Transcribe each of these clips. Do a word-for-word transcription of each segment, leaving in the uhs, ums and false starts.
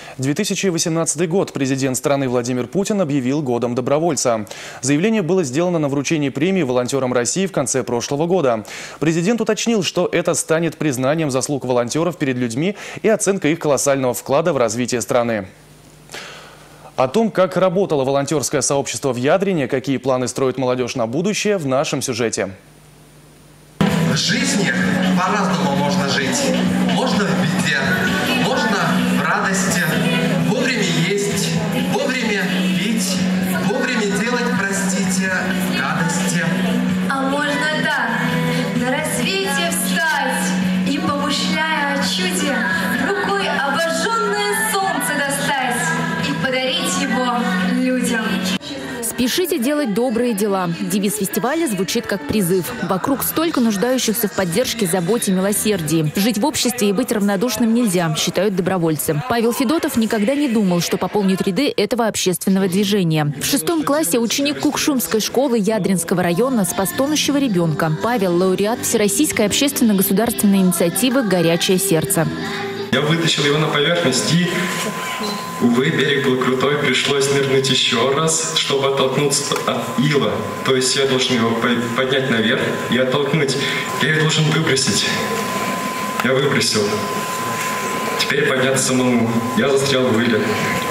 две тысячи восемнадцатый год президент страны Владимир Путин объявил годом добровольца. Заявление было сделано на вручении премии волонтерам России в конце прошлого года. Президент уточнил, что это станет признанием заслуг волонтеров перед людьми и оценкой их колоссального вклада в развитие страны. О том, как работало волонтерское сообщество в Ядрине, какие планы строит молодежь на будущее, в нашем сюжете. В жизни по-разному можно жить. Можно в беде, можно в радости. Вовремя есть, вовремя пить, вовремя делать, простите, гадости. А можно так, на рассвете встать и, помышляя о чуде, рукой обожженное солнце достать и подарить его людям. «Спешите делать добрые дела». Девиз фестиваля звучит как призыв. Вокруг столько нуждающихся в поддержке, заботе, милосердии. Жить в обществе и быть равнодушным нельзя, считают добровольцы. Павел Федотов никогда не думал, что пополнит ряды этого общественного движения. В шестом классе ученик Кукшумской школы Ядринского района спас тонущего ребенка. Павел – лауреат Всероссийской общественно-государственной инициативы «Горячее сердце». Я вытащил его на поверхность и, увы, берег был крутой, пришлось нырнуть еще раз, чтобы оттолкнуться от ила. То есть я должен его поднять наверх и оттолкнуть. Я его должен выбросить. Я выбросил. Теперь подняться самому. Я застрял в иле.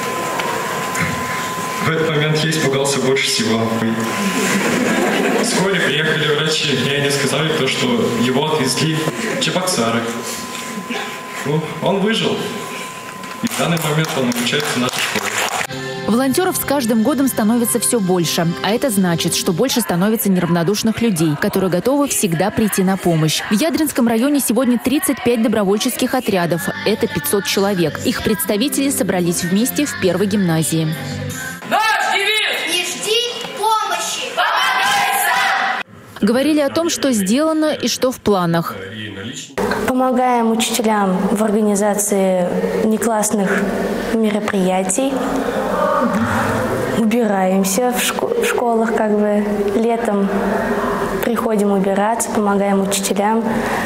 В этот момент я испугался больше всего. Вскоре приехали врачи, и они сказали, то, что его отвезли в Чебоксары. Ну, он выжил. И в данный момент он обучается в нашей школе. Волонтеров с каждым годом становится все больше. А это значит, что больше становится неравнодушных людей, которые готовы всегда прийти на помощь. В Ядринском районе сегодня тридцать пять добровольческих отрядов. Это пятьсот человек. Их представители собрались вместе в первой гимназии. Наш девиз! Не жди помощи! Помогай сам! Говорили о том, что сделано и что в планах. Помогаем учителям в организации неклассных мероприятий. Убираемся в, шко в школах, как бы летом приходим убираться, помогаем учителям,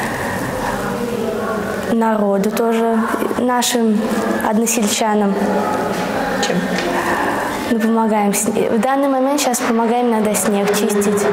народу тоже, нашим односельчанам. Чем? Мы помогаем. В данный момент сейчас помогаем, надо снег чистить.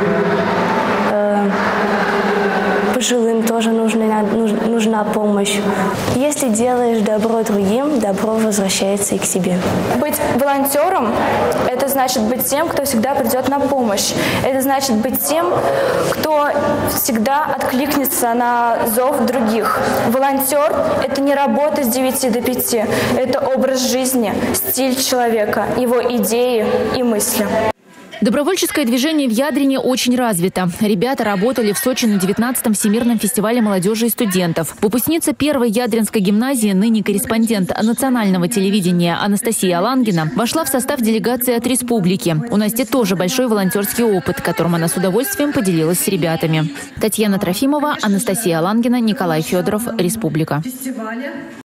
Пожилым тоже нужна, нужна помощь. Если делаешь добро другим, добро возвращается и к себе. Быть волонтером – это значит быть тем, кто всегда придет на помощь. Это значит быть тем, кто всегда откликнется на зов других. Волонтер – это не работа с девяти до пяти. Это образ жизни, стиль человека, его идеи и мысли. Добровольческое движение в Ядрине очень развито. Ребята работали в Сочи на девятнадцатом Всемирном фестивале молодежи и студентов. Выпускница первой Ядринской гимназии, ныне корреспондент национального телевидения Анастасия Алангина, вошла в состав делегации от республики. У Насти тоже большой волонтерский опыт, которым она с удовольствием поделилась с ребятами. Татьяна Трофимова, Анастасия Алангина, Николай Федоров, Республика.